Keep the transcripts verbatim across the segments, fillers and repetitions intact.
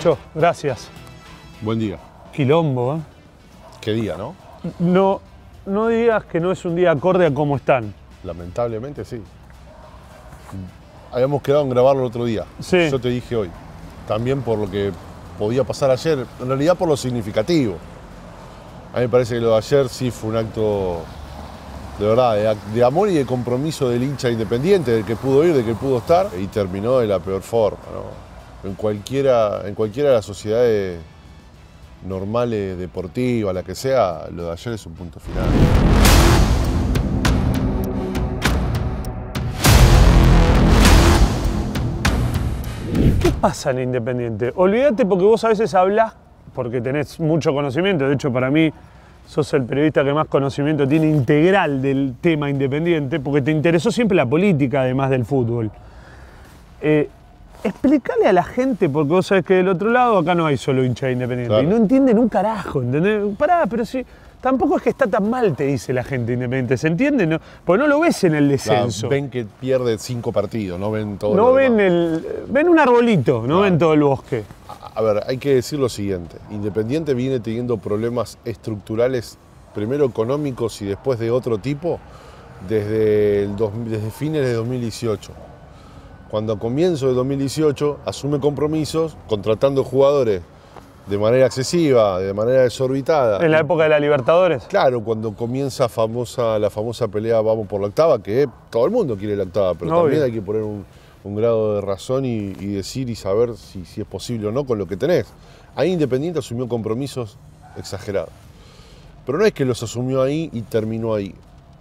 Tincho, gracias. Buen día. Quilombo, ¿eh? Qué día, ¿no? No, no digas que no es un día acorde a cómo están. Lamentablemente sí. Habíamos quedado en grabarlo el otro día. Sí. Yo te dije hoy. También por lo que podía pasar ayer, en realidad por lo significativo. A mí me parece que lo de ayer sí fue un acto de verdad, de, de amor y de compromiso del hincha independiente, del que pudo ir, del que pudo estar, y terminó de la peor forma, ¿no? En cualquiera, en cualquiera de las sociedades normales, deportivas, la que sea, lo de ayer es un punto final. ¿Qué pasa en Independiente? Olvídate porque vos a veces hablás, porque tenés mucho conocimiento, de hecho para mí sos el periodista que más conocimiento tiene integral del tema Independiente, porque te interesó siempre la política además del fútbol. Eh, explícale a la gente, porque vos sabés que del otro lado acá no hay solo hincha de Independiente, claro, y no entienden un carajo, ¿entendés? Pará, pero sí, tampoco es que está tan mal, te dice la gente Independiente, ¿se entiende? No, porque no lo ves en el descenso. Claro, ven que pierde cinco partidos, no ven todo. No ven el, ven un arbolito, no, claro, ven todo el bosque. A ver, hay que decir lo siguiente, Independiente viene teniendo problemas estructurales, primero económicos y después de otro tipo, desde, el dos, desde fines de dos mil dieciocho. Cuando a comienzo de dos mil dieciocho asume compromisos contratando jugadores de manera excesiva, de manera desorbitada. ¿En la época de la Libertadores? Claro, cuando comienza famosa, la famosa pelea vamos por la octava, que todo el mundo quiere la octava, pero no, también bien, hay que poner un, un grado de razón y, y decir y saber si, si es posible o no con lo que tenés. Ahí Independiente asumió compromisos exagerados. Pero no es que los asumió ahí y terminó ahí.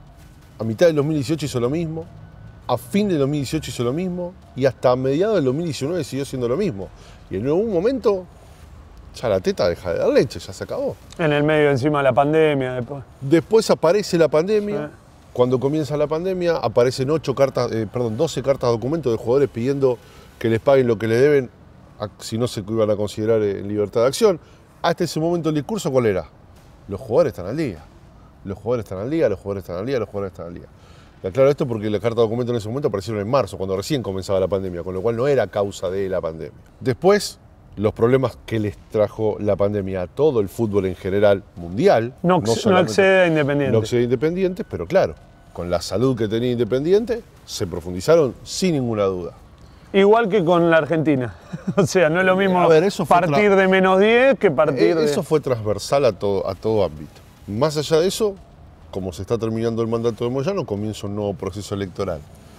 A mitad del dos mil dieciocho hizo lo mismo, a fin del dos mil dieciocho hizo lo mismo y hasta a mediados del dos mil diecinueve siguió siendo lo mismo. Y en algún momento ya la teta deja de dar leche, ya se acabó. En el medio, encima de la pandemia. Después, después aparece la pandemia. Sí. Cuando comienza la pandemia aparecen ocho cartas, eh, perdón, doce cartas de documentos de jugadores pidiendo que les paguen lo que le deben, si no se iban a considerar en libertad de acción. Hasta ese momento el discurso, ¿cuál era? Los jugadores están al día. Los jugadores están al día, los jugadores están al día, los jugadores están al día. Y aclaro esto porque las cartas de documentos en ese momento aparecieron en marzo, cuando recién comenzaba la pandemia, con lo cual no era causa de la pandemia. Después, los problemas que les trajo la pandemia a todo el fútbol en general mundial. No, no, no accede a Independiente. No accede a Independiente, pero claro, con la salud que tenía Independiente, se profundizaron sin ninguna duda. Igual que con la Argentina. O sea, no es lo mismo a ver, eso fue partir de menos diez que partir de... Eso fue transversal a todo, a todo ámbito. Más allá de eso, como se está terminando el mandato de Moyano, comienza un nuevo proceso electoral.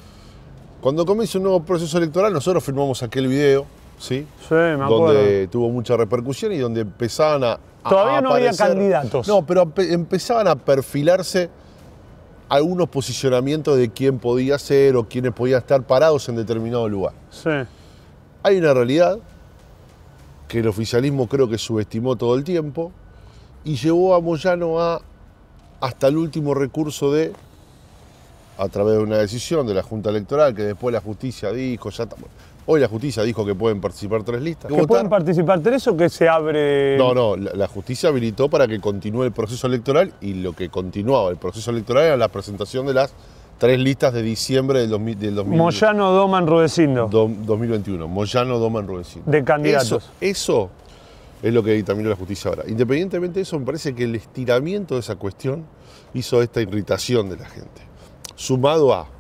Cuando comienza un nuevo proceso electoral, nosotros firmamos aquel video, ¿sí? Sí, me acuerdo. Donde tuvo mucha repercusión y donde empezaban a, a Todavía no aparecer, había candidatos. No, pero empezaban a perfilarse algunos posicionamientos de quién podía ser o quiénes podían estar parados en determinado lugar. Sí. Hay una realidad que el oficialismo creo que subestimó todo el tiempo y llevó a Moyano a, hasta el último recurso de, a través de una decisión de la Junta Electoral, que después la justicia dijo, ya está, hoy la justicia dijo que pueden participar tres listas. ¿Que pueden participar tres o que se abre...? No, no, la, la justicia habilitó para que continúe el proceso electoral y lo que continuaba el proceso electoral era la presentación de las tres listas de diciembre del, dos mil, del dos mil, Moyano, Doman, Rudecindo. Do, dos mil veintiuno, Moyano, Doman, Rudecindo. De candidatos. Eso, eso es lo que dictaminó la justicia ahora. Independientemente de eso, me parece que el estiramiento de esa cuestión hizo esta irritación de la gente. Sumado a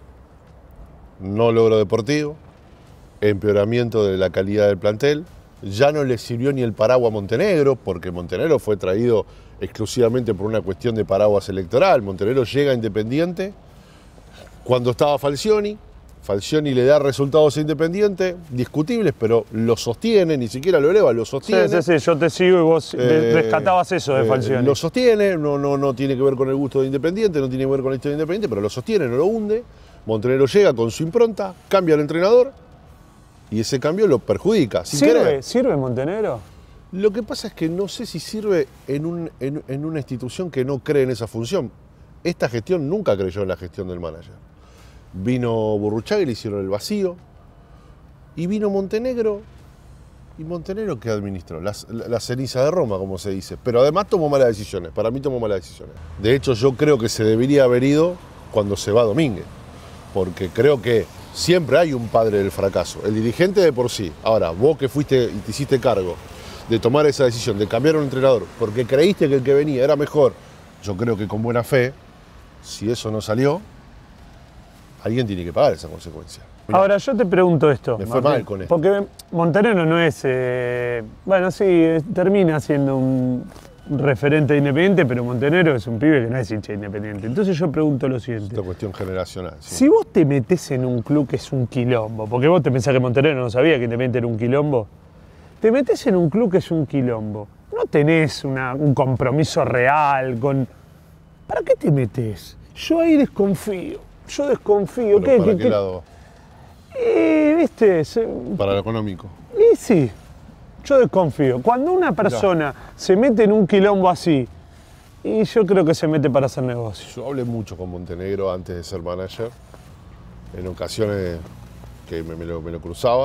no logro deportivo, empeoramiento de la calidad del plantel, ya no le sirvió ni el paraguas a Montenegro, porque Montenegro fue traído exclusivamente por una cuestión de paraguas electoral. Montenegro llega a Independiente cuando estaba Falcioni, Falcioni le da resultados a Independiente, discutibles, pero lo sostiene, ni siquiera lo eleva, lo sostiene. Sí, sí, sí, yo te sigo y vos eh, rescatabas eso de Falcioni. Eh, lo sostiene, no, no, no tiene que ver con el gusto de Independiente, no tiene que ver con la historia de Independiente, pero lo sostiene, no lo hunde. Montenegro llega con su impronta, cambia el entrenador y ese cambio lo perjudica. Sin ¿Sirve, querer. ¿Sirve Montenegro? Lo que pasa es que no sé si sirve en, un, en, en una institución que no cree en esa función. Esta gestión nunca creyó en la gestión del manager. Vino Burruchaga y le hicieron el vacío. Y vino Montenegro. ¿Y Montenegro qué administró? La, la, la ceniza de Roma, como se dice. Pero además tomó malas decisiones. Para mí tomó malas decisiones. De hecho, yo creo que se debería haber ido cuando se va Domínguez. Porque creo que siempre hay un padre del fracaso. El dirigente de por sí. Ahora, vos que fuiste y te hiciste cargo de tomar esa decisión, de cambiar a un entrenador, porque creíste que el que venía era mejor, yo creo que con buena fe, si eso no salió, alguien tiene que pagar esa consecuencia. Mirá, ahora yo te pregunto esto. me fue Martín, mal con esto. Porque Montenegro no es, eh, bueno, sí, es- termina siendo un referente de Independiente, pero Montenegro es un pibe que no es hincha de Independiente. Entonces yo pregunto lo siguiente. Esta cuestión generacional. Sí. Si vos te metés en un club que es un quilombo, porque vos te pensás que Montenegro no sabía que Independiente era un quilombo, te metés en un club que es un quilombo, no tenés una- un compromiso real con... ¿Para qué te metés? Yo ahí desconfío, yo desconfío. Pero ¿Qué, ¿para qué- qué qué- lado? Eh, ¿viste? Se- Para lo económico. Y sí, yo desconfío. Cuando una persona se mete en un quilombo así, y yo creo que se mete para hacer negocio. Yo hablé mucho con Montenegro antes de ser manager, en ocasiones que me, me lo, me lo cruzaba,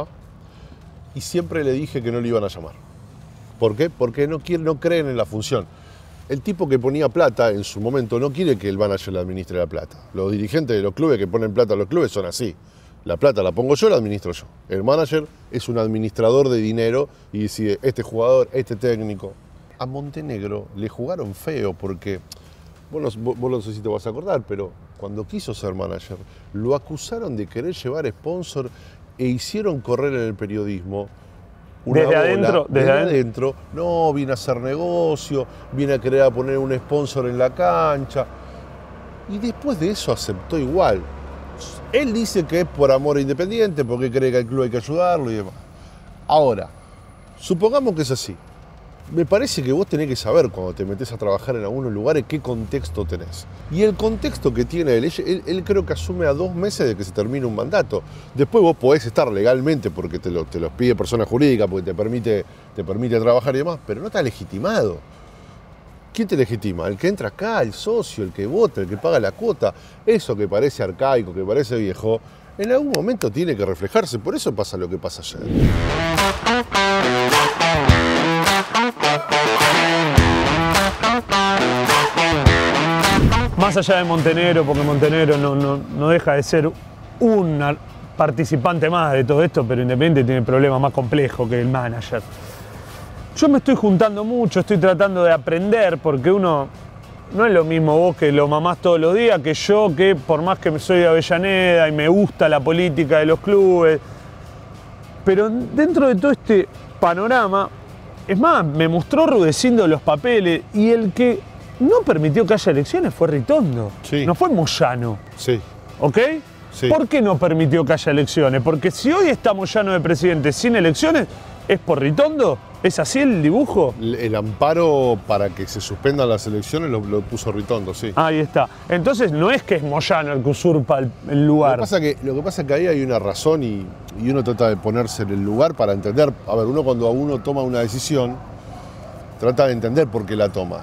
y siempre le dije que no le iban a llamar. ¿Por qué? Porque no, quiere, no creen en la función. El tipo que ponía plata en su momento no quiere que el manager le administre la plata. Los dirigentes de los clubes que ponen plata a los clubes son así. La plata la pongo yo, la administro yo. El manager es un administrador de dinero y decide este jugador, este técnico. A Montenegro le jugaron feo porque, vos no, vos- vos no sé si te vas a acordar, pero cuando quiso ser manager, lo acusaron de querer llevar sponsor e hicieron correr en el periodismo una Desde bola, adentro, desde desde adentro. adentro. No, viene a hacer negocio, viene a querer a poner un sponsor en la cancha. Y después de eso aceptó igual. Él dice que es por amor a Independiente, porque cree que al club hay que ayudarlo y demás. Ahora, supongamos que es así. Me parece que vos tenés que saber cuando te metés a trabajar en algunos lugares qué contexto tenés. Y el contexto que tiene él, él, él creo que asume a dos meses de que se termine un mandato. Después vos podés estar legalmente porque te lo, te los pide persona jurídica, porque te permite, te permite trabajar y demás, pero no está legitimado. ¿Quién te legitima? El que entra acá, el socio, el que vota, el que paga la cuota. Eso que parece arcaico, que parece viejo, en algún momento tiene que reflejarse. Por eso pasa lo que pasa ayer. Más allá de Montenegro, porque Montenegro no, no, no deja de ser un ar- participante más de todo esto, pero Independiente tiene problemas más complejos que el manager. Yo me estoy juntando mucho, estoy tratando de aprender, porque uno no es lo mismo vos que lo mamás todos los días, que yo que por más que soy de Avellaneda y me gusta la política de los clubes, pero dentro de todo este panorama, es más, me mostró Rudecindo los papeles y el que no permitió que haya elecciones fue Ritondo, Sí. no fue Moyano, Sí, ¿ok? Sí. ¿Por qué no permitió que haya elecciones? Porque si hoy está Moyano de presidente sin elecciones, ¿es por Ritondo? ¿Es así el dibujo? el amparo para que se suspendan las elecciones lo, lo puso Ritondo, sí. Ahí está. Entonces no es que es Moyano el que usurpa el, el Lo lugar. que, pasa que, lo que pasa es que ahí hay una razón y, y uno trata de ponerse en el lugar para entender. A ver, uno cuando uno toma una decisión, trata de entender por qué la toma.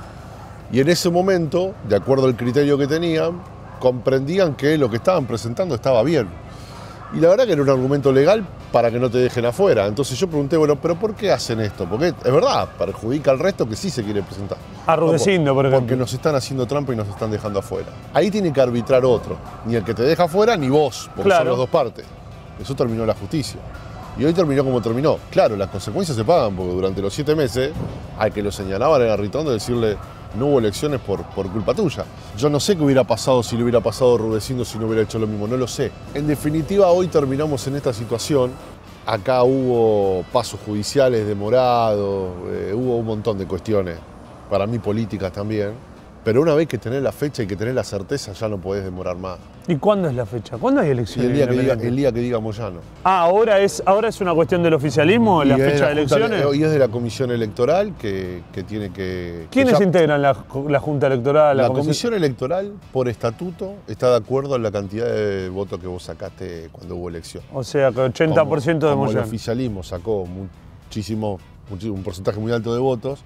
Y en ese momento, de acuerdo al criterio que tenían, comprendían que lo que estaban presentando estaba bien. Y la verdad que era un argumento legal para que no te dejen afuera. Entonces yo pregunté, bueno, ¿pero por qué hacen esto? Porque es verdad, perjudica al resto que sí se quiere presentar. A Rudecindo, por ejemplo. Porque nos están haciendo trampa y nos están dejando afuera. Ahí tiene que arbitrar otro. Ni el que te deja afuera, ni vos, porque Claro. son las dos partes. Eso terminó la justicia. Y hoy terminó como terminó. Claro, las consecuencias se pagan, porque durante los siete meses, al que lo señalaban era Ritondo decirle, no hubo elecciones por, por culpa tuya. Yo no sé qué hubiera pasado si le hubiera pasado Rudecindo si no hubiera hecho lo mismo, no lo sé. En definitiva, hoy terminamos en esta situación. Acá hubo pasos judiciales demorados, eh, hubo un montón de cuestiones, para mí políticas también. Pero una vez que tenés la fecha y que tenés la certeza, ya no podés demorar más. ¿Y cuándo es la fecha? ¿Cuándo hay Y elecciones? el día que diga, Independiente? el día que diga Moyano. Ah, ahora es, ahora es una cuestión del oficialismo, la Y es fecha de la Junta- elecciones. Y es de la comisión electoral que, que tiene que... que ¿Quiénes ya- integran la, la Junta Electoral? La comisión electoral, por estatuto, está de acuerdo en la cantidad de votos que vos sacaste cuando hubo elección. O sea, que ochenta por ciento de Como el Moyano. oficialismo sacó muchísimo, muchi- un porcentaje muy alto de votos,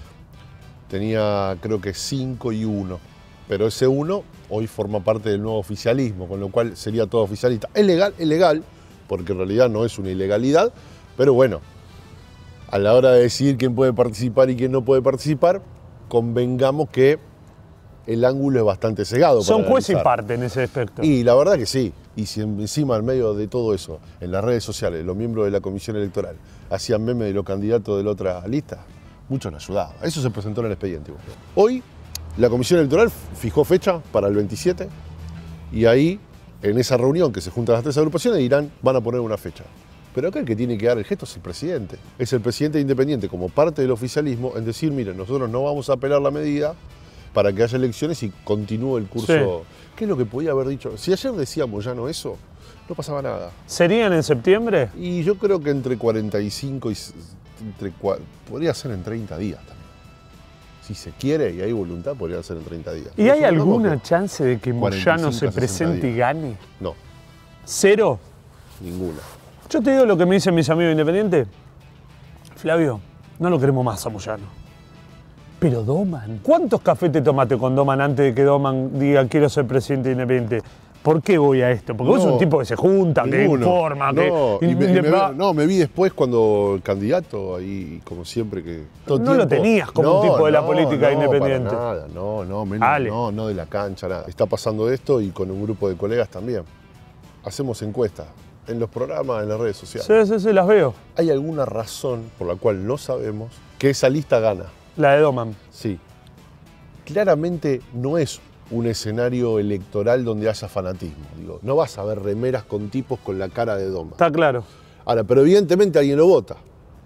tenía creo que cinco y uno. Pero ese uno hoy forma parte del nuevo oficialismo, con lo cual sería todo oficialista. Es legal, es legal, porque en realidad no es una ilegalidad, pero bueno, a la hora de decidir quién puede participar y quién no puede participar, convengamos que el ángulo es bastante cegado. Son para juez y analizar. parte en ese aspecto. Y la verdad que sí, Y si encima, en medio de todo eso, en las redes sociales, los miembros de la comisión electoral hacían memes de los candidatos de la otra lista, mucho nos ayudaba. Eso se presentó en el expediente. Hoy, la comisión electoral fijó fecha para el veintisiete y ahí, en esa reunión que se juntan las tres agrupaciones, dirán, van a poner una fecha. Pero acá el que tiene que dar el gesto es el presidente. Es el presidente independiente como parte del oficialismo en decir, miren, nosotros no vamos a apelar la medida para que haya elecciones y continúe el curso. Sí. ¿Qué es lo que podía haber dicho? Si ayer decíamos ya no eso, no pasaba nada. ¿Serían en septiembre? Y yo creo que entre cuarenta y cinco y... Entre, podría ser en treinta días también. Si se quiere y hay voluntad, podría ser en treinta días. ¿Y hay alguna chance de que Moyano se presente y gane? No. ¿Cero? Ninguna. Yo te digo lo que me dicen mis amigos independientes. Flavio, no lo queremos más a Moyano. Pero Doman, ¿cuántos cafés te tomaste con Doman antes de que Doman diga quiero ser presidente independiente? ¿Por qué voy a esto? Porque no, vos sos un tipo que se junta, ninguno, que informa, no, que... Y me, y me, no, me vi después cuando el candidato, ahí como siempre que... Todo no tiempo, lo tenías como no, un tipo de la no, política no, independiente. Para nada, no, no, menos, no, no de la cancha, nada. Está pasando esto y con un grupo de colegas también. Hacemos encuestas en los programas, en las redes sociales. Sí, sí, sí, las veo. ¿Hay alguna razón por la cual no sabemos que esa lista gana? La de Doman. Sí. Claramente no es un escenario electoral donde haya fanatismo. Digo, no vas a ver remeras con tipos con la cara de Doman. Está claro. Ahora, pero evidentemente alguien lo vota.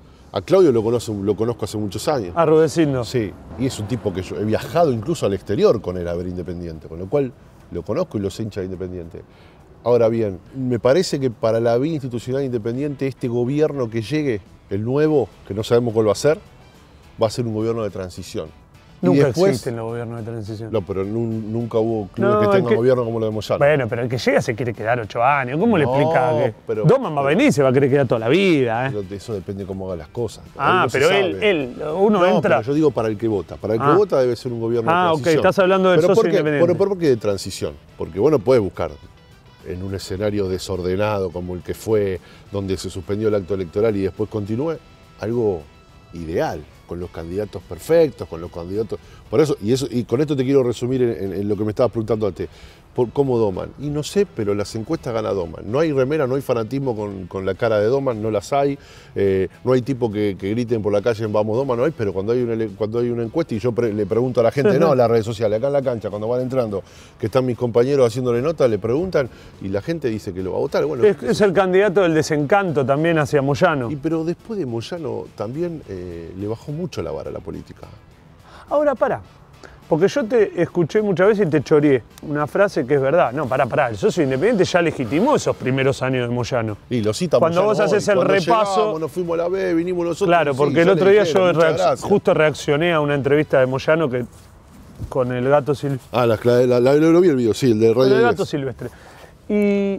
A Claudio lo, conoce, lo conozco hace muchos años. A Rudecindo. Sí, y es un tipo que yo he viajado incluso al exterior con él a ver Independiente, con lo cual lo conozco y lo sé hincha de Independiente. Ahora bien, me parece que para la vida institucional independiente, este gobierno que llegue, el nuevo, que no sabemos cuál va a ser, va a ser un gobierno de transición. Nunca después, existen los gobiernos de transición. No, pero nunca hubo clubes no, que tengan que, gobierno como lo de Moyano. Bueno, pero el que llega se quiere quedar ocho años. ¿Cómo no, le explica que pero, Doman va a venir y se va a querer quedar toda la vida? ¿eh? Pero eso depende de cómo haga las cosas. Ah, no pero él, él, uno no, entra... Pero yo digo para el que vota. Para el que ah. vota debe ser un gobierno ah, de transición. Ah, ok, estás hablando del pero socio porque, independiente. ¿Por qué de transición? Porque vos no podés buscar en un escenario desordenado como el que fue, donde se suspendió el acto electoral y después continúe, algo ideal, con los candidatos perfectos, con los candidatos... Por eso, y, eso, y con esto te quiero resumir en, en, en lo que me estabas preguntando antes. Por, ¿Cómo Doman? Y no sé, pero las encuestas gana Doman. No hay remera, no hay fanatismo con, con la cara de Doman, no las hay. Eh, no hay tipo que, que griten por la calle en Vamos Doman, no hay, pero cuando hay una, cuando hay una encuesta y yo pre, le pregunto a la gente, no, en las redes sociales, acá en la cancha, cuando van entrando, que están mis compañeros haciéndole nota, le preguntan y la gente dice que lo va a votar. Bueno, es, es el candidato del desencanto también hacia Moyano. Y, pero después de Moyano también eh, le bajó mucho la vara a la política. Ahora, pará. Porque yo te escuché muchas veces y te choreé una frase que es verdad. No, pará, pará, el socio independiente ya legitimó esos primeros años de Moyano. Y lo cita Cuando Moyano vos haces hoy. el Cuando repaso... Llegamos, nos fuimos a la B, vinimos nosotros. Claro, porque sí, el otro día dijeron, yo reacc gracias. justo reaccioné a una entrevista de Moyano que, con el gato silvestre. Ah, la, la, la, lo vi el video, sí, el de Radio El gato silvestre. Y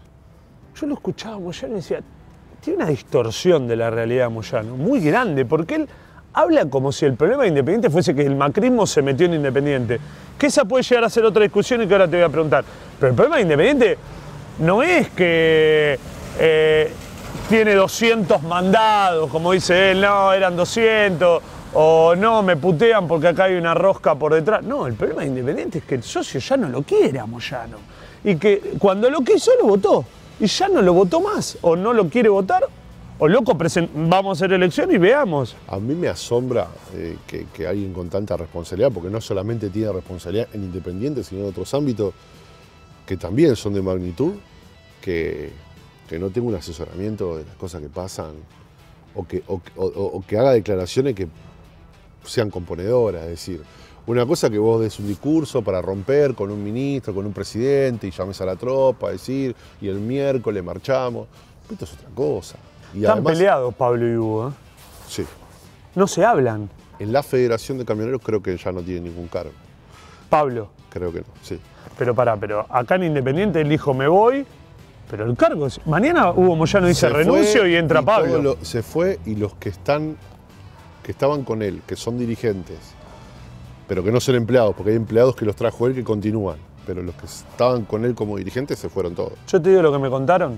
yo lo escuchaba a Moyano y decía, tiene una distorsión de la realidad Moyano, muy grande, porque él... habla como si el problema de Independiente fuese que el macrismo se metió en Independiente. Que esa puede llegar a ser otra discusión y que ahora te voy a preguntar. Pero el problema de Independiente no es que eh, tiene doscientos mandados, como dice él, no, eran doscientos, o no, me putean porque acá hay una rosca por detrás. No, el problema de Independiente es que el socio ya no lo quiere a Moyano. Y que cuando lo quiso lo votó. Y ya no lo votó más, o no lo quiere votar, o loco, vamos a hacer elección y veamos. A mí me asombra eh, que, que alguien con tanta responsabilidad, porque no solamente tiene responsabilidad en Independiente, sino en otros ámbitos que también son de magnitud, que, que no tenga un asesoramiento de las cosas que pasan, o que, o, o, o que haga declaraciones que sean componedoras. Es decir, una cosa que vos des un discurso para romper con un ministro, con un presidente, y llames a la tropa a decir, y el miércoles marchamos. Esto es otra cosa. Y Están además, peleados Pablo y Hugo, ¿eh? Sí. No se hablan. En la Federación de Camioneros creo que ya no tiene ningún cargo. Pablo. Creo que no, sí. Pero pará, pero acá en Independiente él dijo me voy, pero el cargo es... Mañana Hugo Moyano dice renuncio y entra y Pablo. Lo, se fue y los que están, que estaban con él, que son dirigentes, pero que no son empleados, porque hay empleados que los trajo él que continúan, pero los que estaban con él como dirigentes se fueron todos. Yo te digo lo que me contaron.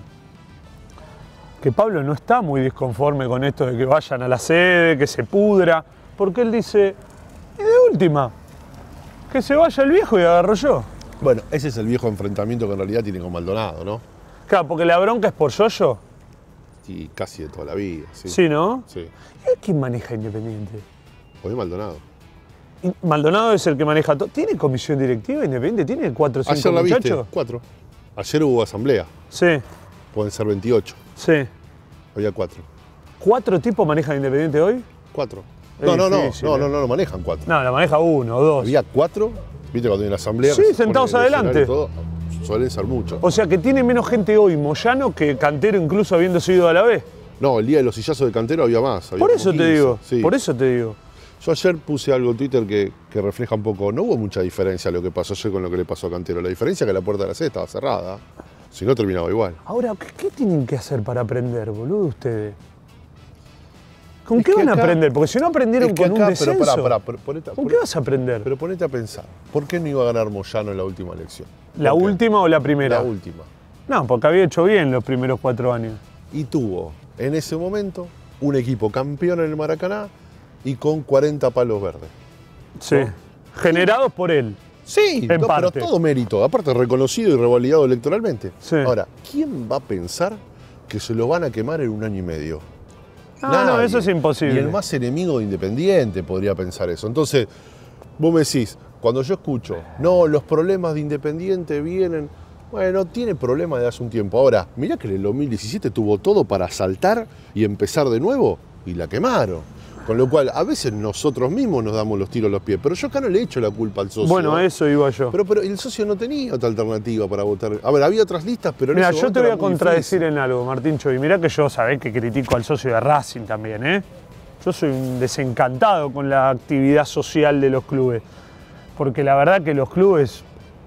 Que Pablo no está muy disconforme con esto de que vayan a la sede, que se pudra, porque él dice, y de última, que se vaya el viejo y agarro yo. Bueno, ese es el viejo enfrentamiento que en realidad tiene con Maldonado, ¿no? Claro, porque la bronca es por Yoyo. Y casi de toda la vida, sí. Sí, ¿no? Sí. ¿Y quién maneja Independiente? Hoy Maldonado. Y Maldonado es el que maneja todo. ¿Tiene comisión directiva Independiente? ¿Tiene cuatro o cinco Ayer la viste, muchachos? cuatro. Ayer hubo asamblea, Sí, pueden ser veintiocho. sí. Había cuatro. ¿Cuatro tipos manejan Independiente hoy? Cuatro. Es No, no, no, difícil, no, eh. no, no, lo manejan cuatro. No, la maneja uno o dos. Había cuatro, viste cuando hay una asamblea. Sí, que se sentados pone el adelante. escenario y todo, suelen ser muchos. O sea que tiene menos gente hoy Moyano que Cantero, incluso habiéndose ido a la B. No, el día de los sillazos de Cantero había más. Había Por como eso te quince, digo, sí. por eso te digo. Yo ayer puse algo en Twitter que, que refleja un poco, no hubo mucha diferencia lo que pasó ayer con lo que le pasó a Cantero. La diferencia es que la puerta de la sede estaba cerrada, si no terminaba igual. Ahora, ¿qué, qué tienen que hacer para aprender, boludo, ustedes? ¿Con Es qué que van a acá- aprender? Porque si no aprendieron Es que con un acá, descenso, pero pará, pará, pero ponete, ¿con qué vas a aprender? Pero ponete a pensar, ¿por qué no iba a ganar Moyano en la última elección? ¿La ¿Por qué? última o la primera? La última. No, porque había hecho bien los primeros cuatro años. Y tuvo, en ese momento, un equipo campeón en el Maracaná y con cuarenta palos verdes. Sí. ¿No? Generados por él. Sí, En no, pero parte. todo mérito, aparte reconocido y revalidado electoralmente. Sí. Ahora, ¿quién va a pensar que se lo van a quemar en un año y medio? No, no, Nadie. eso es imposible. Y el más enemigo de Independiente podría pensar eso. Entonces, vos me decís, cuando yo escucho, no, los problemas de Independiente vienen, bueno, tiene problemas de hace un tiempo. Ahora, mirá que en el dos mil diecisiete tuvo todo para saltar y empezar de nuevo y la quemaron. Con lo cual, a veces nosotros mismos nos damos los tiros a los pies, pero yo acá no le echo la culpa al socio. Bueno, a eso iba yo. Pero, pero el socio no tenía otra alternativa para votar. A ver, había otras listas, pero en Mira, ese yo te momento voy era a muy contradecir difícil. en algo, Martín Choy. Mirá que yo sabés que critico al socio de Racing también, ¿eh? Yo soy un desencantado con la actividad social de los clubes. Porque la verdad que los clubes,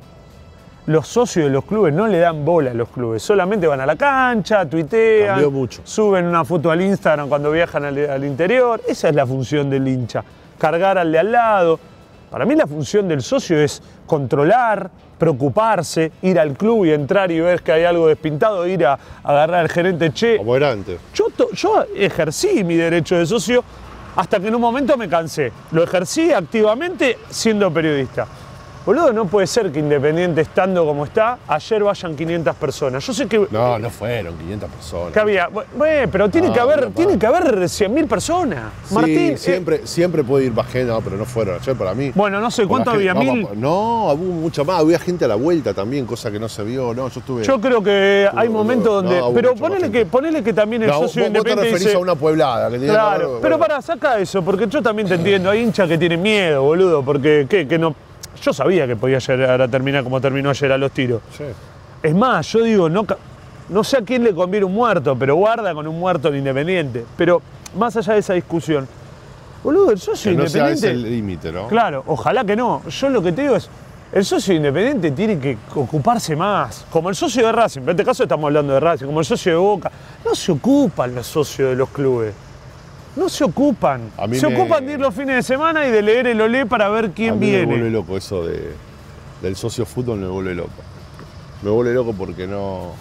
los socios de los clubes no le dan bola a los clubes. Solamente van a la cancha, tuitean, Cambió mucho. suben una foto al Instagram cuando viajan al, al interior. Esa es la función del hincha. Cargar al de al lado. Para mí la función del socio es controlar, preocuparse, ir al club y entrar y ver que hay algo despintado, ir a, a agarrar al gerente, che, Como era antes. yo, to- yo ejercí mi derecho de socio hasta que en un momento me cansé. Lo ejercí activamente siendo periodista. Boludo, no puede ser que Independiente estando como está, ayer vayan quinientas personas. Yo sé que, No, no fueron quinientas personas. que había, bueno, pero tiene No, que haber, no, tiene pa. que haber cien mil personas. Sí, Martín, eh, siempre, siempre puede ir más gente, no, pero no fueron ayer para mí. bueno, no sé Por la cuánto gente- había, no, mil. pa- No, hubo mucha más, había gente a la vuelta también, cosa que no se vio, no, yo estuve... Yo creo que hay No, momentos no, donde. no, hubo pero mucha más ponele gente. que, ponele que también el No, vos, socio vos te independiente referís dice. a una pueblada que tiene Claro, bueno, pero bueno. para, saca eso, porque yo también te entiendo. Hay hinchas que tienen miedo, boludo, porque ¿qué? Que no. Yo sabía que podía llegar a terminar como terminó ayer a los tiros. Sí. Es más, yo digo, no, ca- no sé a quién le conviene un muerto, pero guarda con un muerto en Independiente. Pero más allá de esa discusión, boludo, el socio Que no sea independiente. ese el límite, ¿no? Claro, ojalá que no. Yo lo que te digo es, el socio independiente tiene que ocuparse más. Como el socio de Racing, en este caso estamos hablando de Racing, como el socio de Boca. No se ocupan los socios de los clubes. No se ocupan. A mí Se me- ocupan de ir los fines de semana y de leer el olé para ver A quién mí me vuelve viene. loco eso de, del socio fútbol, me vuelve loco. Me vuelve loco porque no...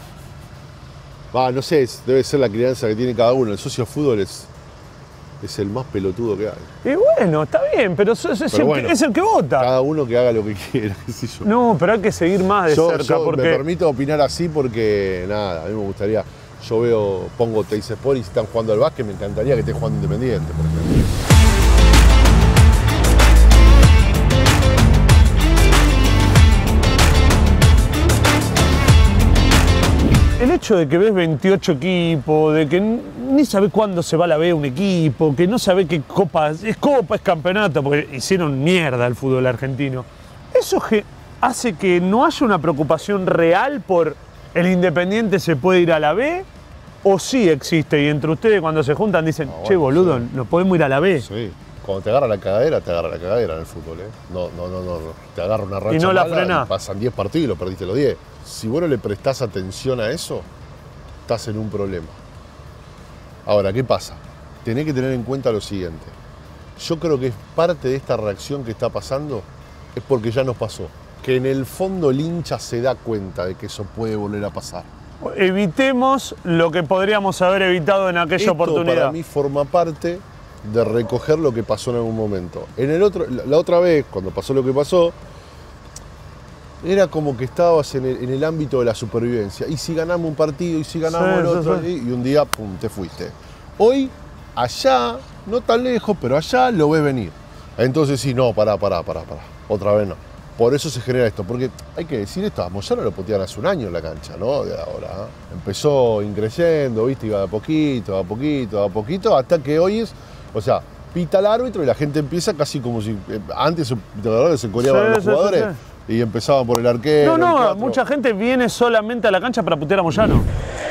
Va, no sé, es- debe ser la crianza que tiene cada uno. El socio fútbol es, es el más pelotudo que hay. Y bueno, está bien, pero es, es Pero el, bueno, que, es el que vota. Cada uno que haga lo que quiera, qué sé yo. No, pero hay que seguir más de yo, cerca yo porque. me permito opinar así porque, nada, a mí me gustaría... Yo veo, pongo Teis Sport y si están jugando al básquet, me encantaría que esté jugando Independiente, por ejemplo. El hecho de que ves veintiocho equipos, de que n- ni sabés cuándo se va a la B un equipo, que no sabés qué copa es copa, es campeonato, porque hicieron mierda al fútbol argentino. Eso que hace que no haya una preocupación real por el Independiente se puede ir a la B, o sí existe, y entre ustedes cuando se juntan dicen, No, che bueno, boludo, sí. no podemos ir a la B. Sí. Cuando te agarra la cagadera, te agarra la cagadera en el fútbol, ¿eh? No, no, no, no. no. Te agarra una racha no la mala frenás. y pasan diez partidos y lo perdiste los diez. Si vos no le prestás atención a eso, estás en un problema. Ahora, ¿qué pasa? Tenés que tener en cuenta lo siguiente. Yo creo que es parte de esta reacción que está pasando es porque ya nos pasó. Que en el fondo el hincha se da cuenta de que eso puede volver a pasar. Evitemos lo que podríamos haber evitado en aquella Esto oportunidad. para mí forma parte de recoger lo que pasó en algún momento. En el otro, la, la otra vez, cuando pasó lo que pasó, era como que estabas en el, en el ámbito de la supervivencia. Y si ganamos un partido, y si ganamos Sí, el sí, otro, sí. y, y un día, pum, te fuiste. Hoy, allá, no tan lejos, pero allá lo ves venir. Entonces sí, no, pará, pará, pará, pará. Otra vez no. Por eso se genera esto, porque hay que decir esto, a Moyano lo putearon hace un año en la cancha, ¿no? De ahora, ¿eh? Empezó increyendo, ¿viste? Iba de a poquito, de a poquito, de a poquito, hasta que hoy es, o sea, pita el árbitro y la gente empieza casi como si, eh, antes, de verdad, se coreaban Sí, los sí, jugadores sí, sí. y empezaban por el arquero. No, el no, cuatro. mucha gente viene solamente a la cancha para putear a Moyano.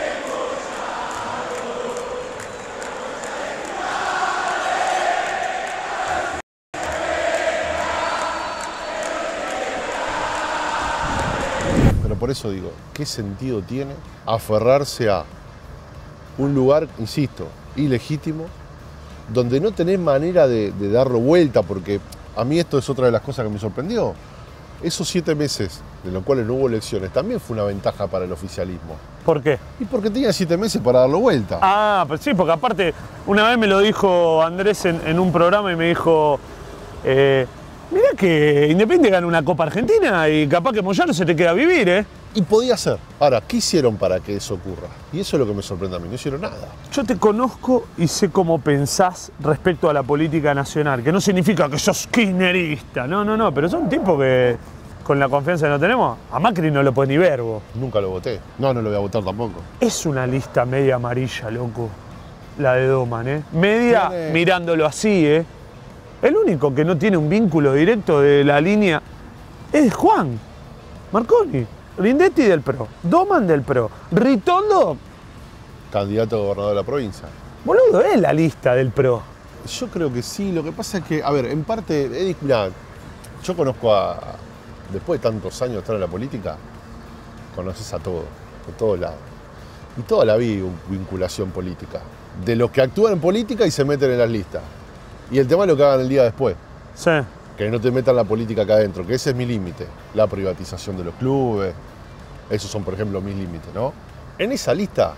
Pero por eso digo, ¿qué sentido tiene aferrarse a un lugar, insisto, ilegítimo, donde no tenés manera de, de darlo vuelta? Porque a mí esto es otra de las cosas que me sorprendió. Esos siete meses, de los cuales no hubo elecciones, también fue una ventaja para el oficialismo. ¿Por qué? Y porque tenía siete meses para darlo vuelta. Ah, pues sí, porque aparte, una vez me lo dijo Andrés en, en un programa y me dijo, eh, mirá que Independiente gana una Copa Argentina y capaz que Moyano se te queda a vivir, ¿eh? Y podía ser. Ahora, ¿qué hicieron para que eso ocurra? Y eso es lo que me sorprende a mí, no hicieron nada. Yo te conozco y sé cómo pensás respecto a la política nacional, que no significa que sos kirchnerista, no, no, no, pero son tipos que con la confianza que no tenemos, a Macri no lo puede ni ver vos. Nunca lo voté. No, no lo voy a votar tampoco. Es una lista media amarilla, loco, la de Doman, ¿eh? Media Tiene- mirándolo así, ¿eh? El único que no tiene un vínculo directo de la línea es Juan Marconi. Grindetti del P R O, Doman del P R O, Ritondo, Candidato a gobernador de la provincia. boludo, es la lista del P R O. Yo creo que sí, lo que pasa es que, a ver, en parte, Edith, mirá, yo conozco a, después de tantos años de estar en la política, conoces a todos, de todos lados. Y toda la vida hubo vinculación política, de los que actúan en política y se meten en las listas. Y el tema es lo que hagan el día después, Sí. que no te metan la política acá adentro, que ese es mi límite, la privatización de los clubes, esos son, por ejemplo, mis límites, ¿no? En esa lista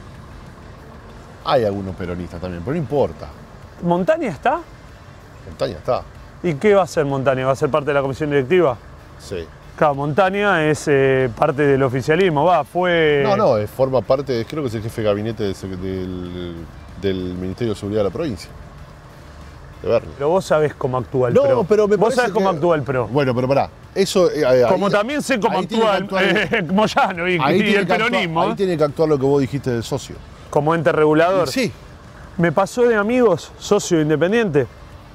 hay algunos peronistas también, pero no importa, ¿Montaña está? Montaña está, ¿Y qué va a hacer Montaña? ¿Va a ser parte de la comisión directiva? sí. Claro, Montaña es eh, parte del oficialismo, va, fue... No, no, eh, forma parte, creo que es el jefe de gabinete de sec- del, del Ministerio de Seguridad de la provincia, de Berni. Pero vos sabés cómo actúa el No, P R O. pero me Vos parece sabés cómo que- actúa el P R O. Bueno, pero pará, eso... eh, ahí- Como también sé cómo ahí tiene actúa que el actuar- eh, Moyano y, ahí y tiene el que actuar- peronismo, ahí ¿eh? tiene que actuar lo que vos dijiste del socio. Como ente regulador. Sí, Me pasó de amigos, socio independiente,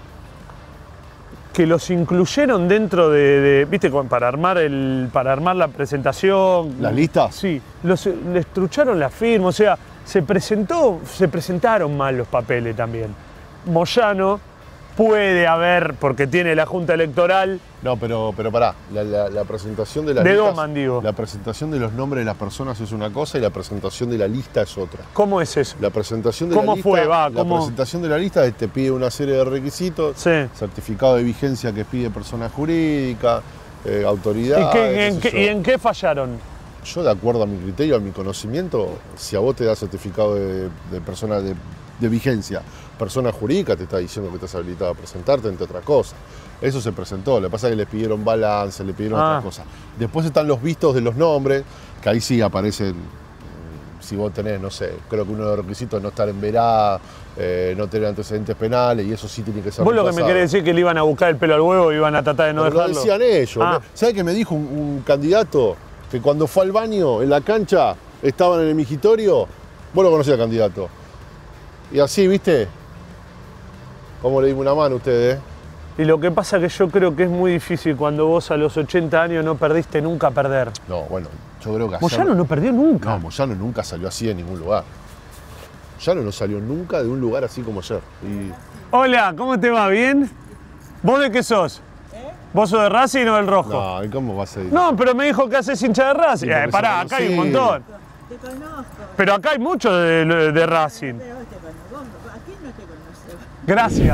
que los incluyeron dentro de, de- viste, con- para armar el, para armar la presentación. ¿Las listas? Sí, los, les trucharon la firma, o sea, se presentó, se presentaron mal los papeles también. Moyano puede haber, porque tiene la Junta Electoral, no, pero, pero pará, la, la- la presentación de las De listas... Doman, digo. La presentación de los nombres de las personas es una cosa y la presentación de la lista es otra. ¿cómo es eso? La presentación de ¿Cómo la lista, fue? Va, la ¿cómo? presentación de la lista te pide una serie de requisitos, Sí. certificado de vigencia que pide persona jurídica, eh, autoridad. ¿Y, qué- en qué sé qué- yo. y en qué fallaron? Yo, de acuerdo a mi criterio, a mi conocimiento, si a vos te da certificado de, de persona de, de vigencia, persona jurídica te está diciendo que estás habilitado a presentarte, entre otras cosas. Eso se presentó, lo que pasa es que le pidieron balance, le pidieron Ah. otras cosas. Después están los vistos de los nombres, que ahí sí aparecen, mm, si vos tenés, no sé, creo que uno de los requisitos es no estar en verá, eh, no tener antecedentes penales, y eso sí tiene que ser Vos lo que me repasado. querés decir es que le iban a buscar el pelo al huevo y iban a tratar de no Pero lo dejarlo. decían ellos. Ah. ¿Sabes qué me dijo un, un candidato? Que cuando fue al baño en la cancha, estaban en el migitorio. Vos lo conocés al candidato. Y así, ¿viste? ¿Cómo le dimos una mano a ustedes? eh? Y lo que pasa es que yo creo que es muy difícil cuando vos a los ochenta años no perdiste nunca perder. No, bueno, yo creo que ayer- Moyano no perdió nunca. No, Moyano nunca salió así de ningún lugar. Moyano no salió nunca de un lugar así como ayer. Y Hola, ¿cómo te va? ¿Bien? ¿Vos de qué sos? ¿Vos sos de Racing o del Rojo? no, ¿y cómo va a ser? No, pero me dijo que haces hincha de Racing. Sí, porque Eh, pará, somos acá hay un conocidos. montón. Te conozco, Pero acá hay mucho de, de Racing. pero vos te conozco. ¿A quién no te conoce? Gracias.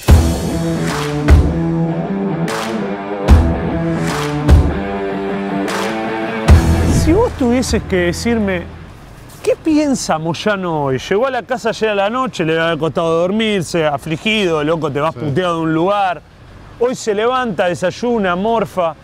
Si vos tuvieses que decirme, ¿qué piensa Moyano hoy? Llegó a la casa ayer a la noche, le había costado dormirse, afligido, loco, te vas puteado de un lugar. Hoy se levanta, desayuna, morfa.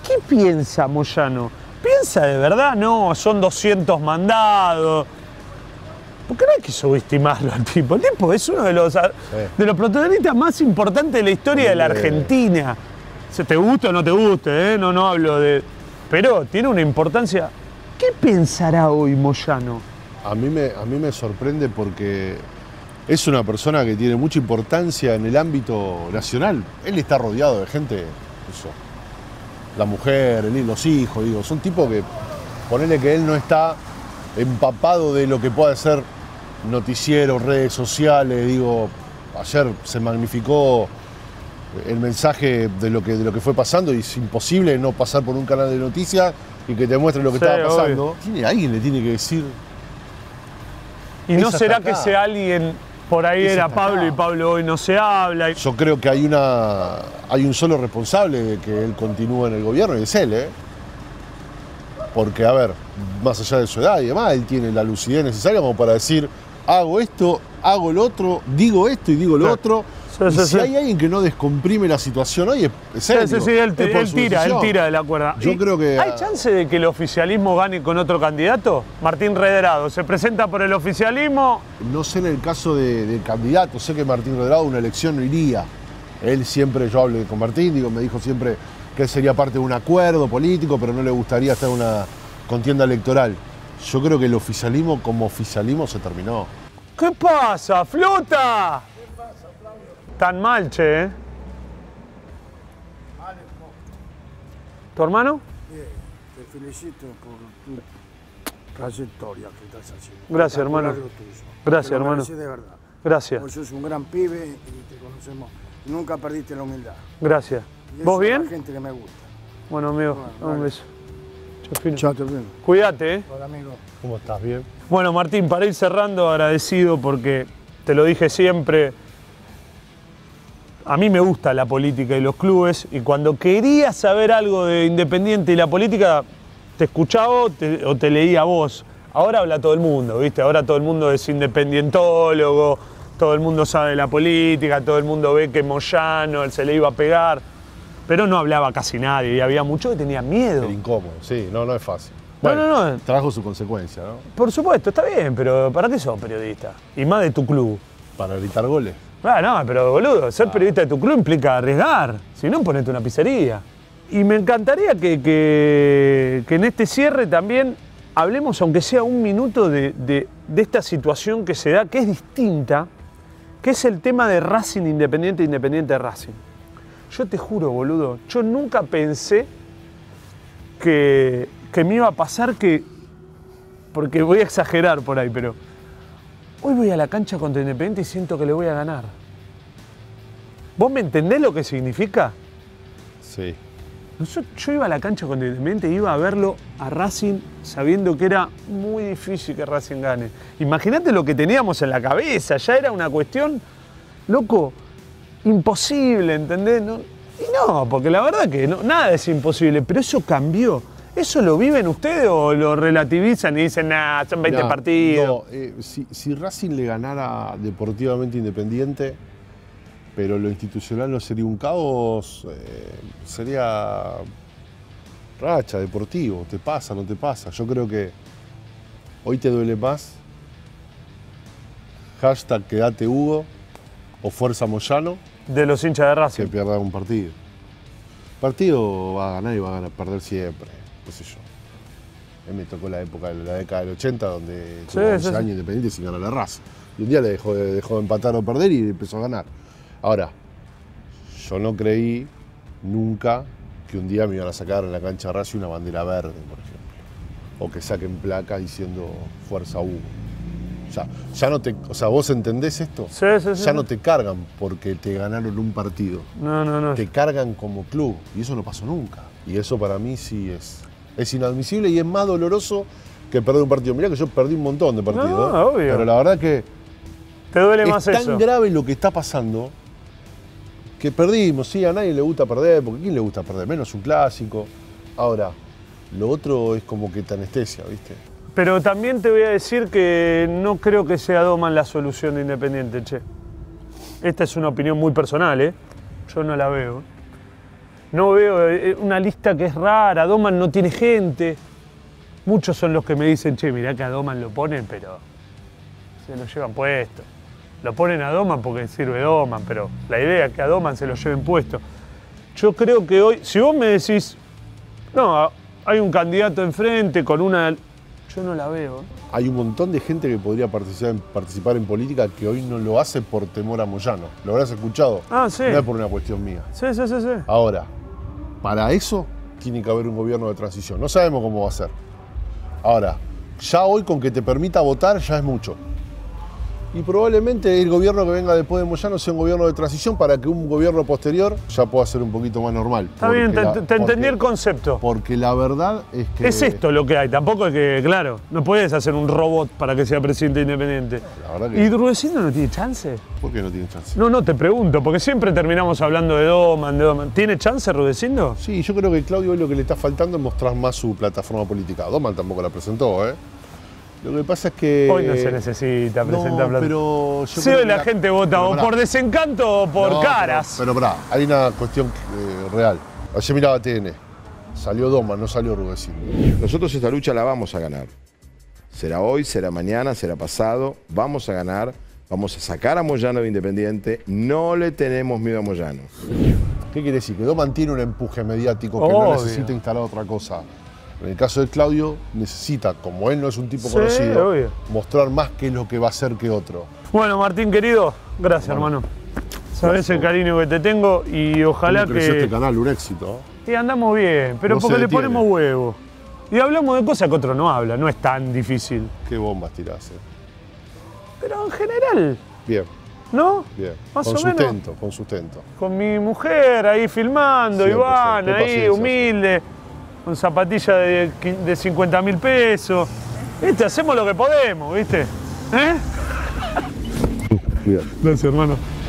¿Qué piensa Moyano? ¿Piensa de verdad? No, son doscientos mandados. ¿Por qué no hay que subestimarlo al tipo? El tipo es uno de los, sí. de los protagonistas más importantes de la historia de la Argentina. Si te gusta o no te guste, ¿eh? no, no hablo de... Pero tiene una importancia. ¿Qué pensará hoy Moyano? A mí me, a mí me sorprende porque es una persona que tiene mucha importancia en el ámbito nacional. Él está rodeado de gente, eso, la mujer, el, los hijos, digo, son tipos que, ponele que él no está empapado de lo que puede ser noticieros, redes sociales, digo, ayer se magnificó el mensaje de lo que, de lo que fue pasando y es imposible no pasar por un canal de noticias y que te muestre lo que sí, estaba pasando. ¿Tiene, alguien le tiene que decir... ¿Y no será que ese alguien por ahí era Pablo acá. Y Pablo hoy no se habla? Yo creo que hay, una, hay un solo responsable de que él continúe en el gobierno y es él, ¿eh? Porque, a ver, más allá de su edad y demás, él tiene la lucidez necesaria como para decir, hago esto, hago lo otro, digo esto y digo lo sí. otro. Sí, y sí, si sí. hay alguien que no descomprime la situación hoy, es él. Sí, sí, sí, él, él tira, él tira de la cuerda. Yo creo que... ¿Hay chance de que el oficialismo gane con otro candidato? Martín Redrado, ¿se presenta por el oficialismo? No sé en el caso de, del candidato, sé que Martín Redrado una elección no iría. Él siempre, yo hablé con Martín, digo, me dijo siempre que él sería parte de un acuerdo político, pero no le gustaría estar en una contienda electoral. Yo creo que el oficialismo como oficialismo se terminó. ¿Qué pasa, Flota? Tan mal, che, ¿eh? ¿Tu hermano? Bien, te felicito por tu trayectoria que estás haciendo. Gracias, hermano. Gracias, te lo hermano. de verdad. Gracias. Vos sos un gran pibe y te conocemos. Nunca perdiste la humildad. Gracias. Y ¿Vos bien? Es la gente que me gusta. Bueno, amigo, bueno, un beso. Chao, fino. Chao, te bien. Cuídate, ¿eh? Hola, amigo. ¿Cómo estás? ¿Bien? Bueno, Martín, para ir cerrando, agradecido porque te lo dije siempre. A mí me gusta la política y los clubes, y cuando quería saber algo de Independiente y la política, te escuchaba o te, o te leía a vos. Ahora habla todo el mundo, ¿viste? Ahora todo el mundo es independientólogo, todo el mundo sabe de la política, todo el mundo ve que Moyano él se le iba a pegar, pero no hablaba casi nadie y había mucho que tenía miedo. El incómodo, sí, no, no es fácil. Bueno, no, no. Trabajo su consecuencia, ¿no? Por supuesto, está bien, pero ¿para qué sos periodista? Y más de tu club. Para gritar goles. Ah, no, pero boludo, ser periodista de tu club implica arriesgar, si no ponete una pizzería. Y me encantaría que, que, que en este cierre también hablemos, aunque sea un minuto, de, de, de esta situación que se da, que es distinta, que es el tema de Racing Independiente, Independiente Racing. Yo te juro, boludo, yo nunca pensé que, que me iba a pasar que, porque voy a exagerar por ahí, pero... Hoy voy a la cancha contra Independiente y siento que le voy a ganar. ¿Vos me entendés lo que significa? Sí. Yo, yo iba a la cancha contra Independiente y iba a verlo a Racing sabiendo que era muy difícil que Racing gane. Imagínate lo que teníamos en la cabeza, ya era una cuestión, loco, imposible, ¿entendés? No, y no, porque la verdad que no, nada es imposible, pero eso cambió. ¿Eso lo viven ustedes o lo relativizan y dicen, nah, son veinte nah, partidos? No, eh, si, si Racing le ganara deportivamente Independiente, pero lo institucional no sería un caos, eh, sería racha, deportivo, te pasa, no te pasa. Yo creo que hoy te duele más hashtag quedate Hugo o fuerza Moyano de los hinchas de Racing que pierda un partido. El partido va a ganar y va a ganar, perder siempre. Qué sé yo. A mí me tocó la época de la década del ochenta donde sí, tuvo once sí, sí. años Independiente sin ganar la raza. Y un día le dejó de, dejó de empatar o perder y empezó a ganar. Ahora, yo no creí nunca que un día me iban a sacar en la cancha de Racing una bandera verde, por ejemplo. O que saquen placas diciendo Fuerza Hugo. O sea, ya no te, o sea, ¿vos entendés esto? Sí, sí, sí. Ya no te cargan porque te ganaron un partido. No, no, no. Te cargan como club. Y eso no pasó nunca. Y eso para mí sí es... Es inadmisible y es más doloroso que perder un partido. Mirá que yo perdí un montón de partidos. No, ¿eh? obvio. Pero la verdad que te duele es más tan eso. grave lo que está pasando que perdimos. Sí, a nadie le gusta perder, porque ¿a quién le gusta perder? Menos un clásico. Ahora, lo otro es como que te anestesia, ¿viste? Pero también te voy a decir que no creo que sea Doman la solución de Independiente, che. Esta es una opinión muy personal, ¿eh? Yo no la veo. No veo eh, una lista que es rara, Doman no tiene gente. Muchos son los que me dicen, che, mirá que a Doman lo ponen, pero se lo llevan puesto. Lo ponen a Doman porque sirve Doman, pero la idea es que a Doman se lo lleven puesto. Yo creo que hoy, si vos me decís, no, hay un candidato enfrente con una... Yo no la veo. Hay un montón de gente que podría participar en, participar en política que hoy no lo hace por temor a Moyano. ¿Lo habrás escuchado? Ah, sí. No es por una cuestión mía. Sí, sí, sí, sí. Ahora, para eso tiene que haber un gobierno de transición. No sabemos cómo va a ser. Ahora, ya hoy con que te permita votar ya es mucho. Y probablemente el gobierno que venga después de Moyano sea un gobierno de transición para que un gobierno posterior ya pueda ser un poquito más normal. Está bien, te, la, te porque, entendí el concepto. Porque la verdad es que... Es esto lo que hay, tampoco es que, claro, no puedes hacer un robot para que sea presidente independiente. La verdad que... ¿Y Rudecindo no tiene chance? ¿Por qué no tiene chance? No, no, te pregunto, porque siempre terminamos hablando de Doman, de Doman. ¿Tiene chance Rudecindo? Sí, yo creo que Claudio hoy lo que le está faltando es mostrar más su plataforma política. Doman tampoco la presentó, ¿eh? Lo que pasa es que... Hoy no se necesita presentar no, plata. pero yo Si creo hoy que la gente vota o por desencanto o por No, caras. Pero, pero pará, hay una cuestión eh, real. Ayer miraba T N. Salió Doman, no salió Rudecindo. Nosotros esta lucha la vamos a ganar. Será hoy, será mañana, será pasado. Vamos a ganar. Vamos a sacar a Moyano de Independiente. No le tenemos miedo a Moyano. ¿Qué quiere decir? Que Doman tiene un empuje mediático que Obvio. no necesita instalar otra cosa. En el caso de Claudio, necesita, como él no es un tipo Sí, conocido, obvio. mostrar más qué es lo que va a hacer que otro. Bueno, Martín, querido, gracias, hermano. Sabés el cariño que te tengo y ojalá ¿Cómo creció que... este canal? Un éxito. Y andamos bien, pero No porque se le detiene. ponemos huevo. Y hablamos de cosas que otro no habla, no es tan difícil. Qué bombas tirás, eh. Pero en general, Bien, ¿no? bien. Más con o menos. sustento, con sustento. Con mi mujer ahí filmando, Siempre, Iván, siempre. Qué ahí, paciencia. humilde, con zapatilla de, qui- de cincuenta mil pesos. ¿Viste? Hacemos lo que podemos, ¿viste? ¿Eh? Cuidado. Gracias, hermano.